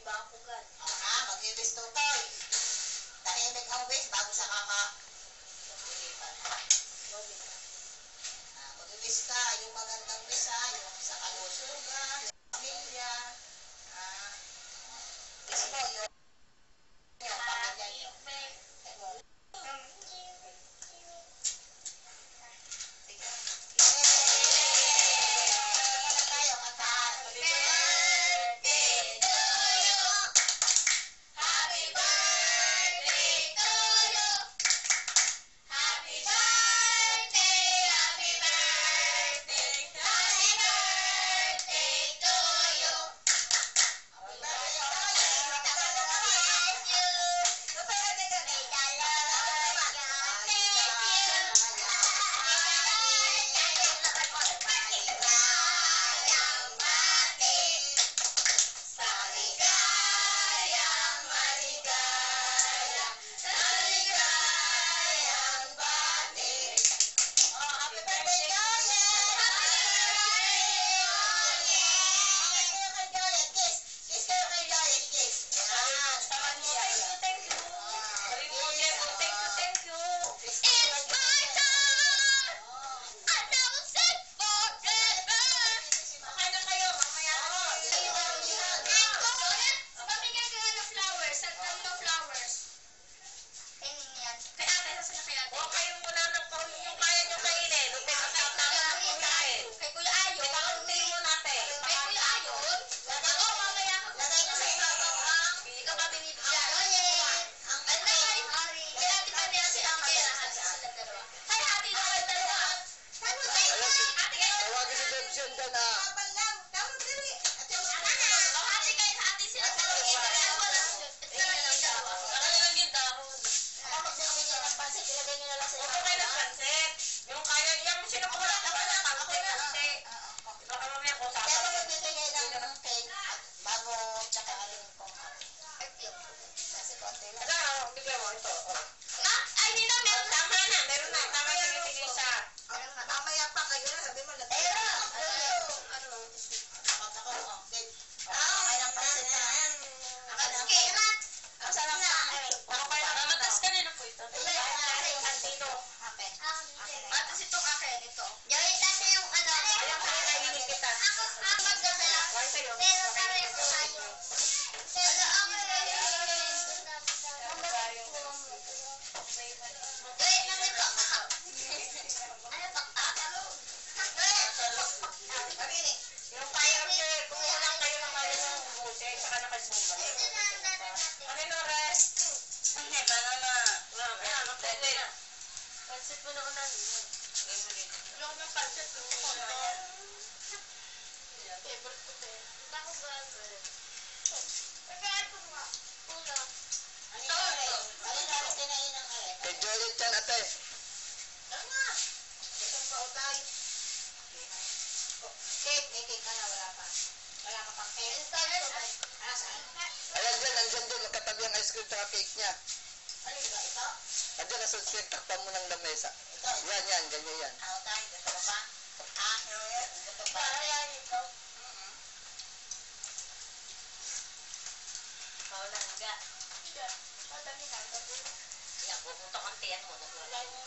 mag-iwis tutoy. Tahimik ang wish bago sa kaka. Mag-iwis ka, yung magandang wish ha, yung sa kalusugan, yung pamilya. Wish mo yung pamilya niyo. Cake niya. Ano ba ito? Andiyan nasa sink, takpan mo ng lamesa. Yan, ganyan yan. Tayo, gusto mo ba? Gusto ba? Yan ito. Kaulan, ga. Madami na. Yan, pupunta kang tiyan mo.